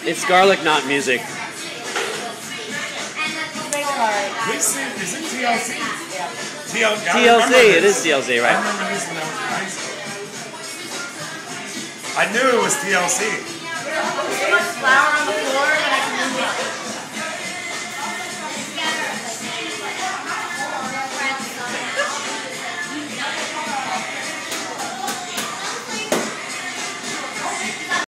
It's garlic, not music. This is it TLC? Yeah. TLC, it is TLC, right? I remember this when I was in high school. I knew it was TLC. There's so much flour on the floor that I can move it.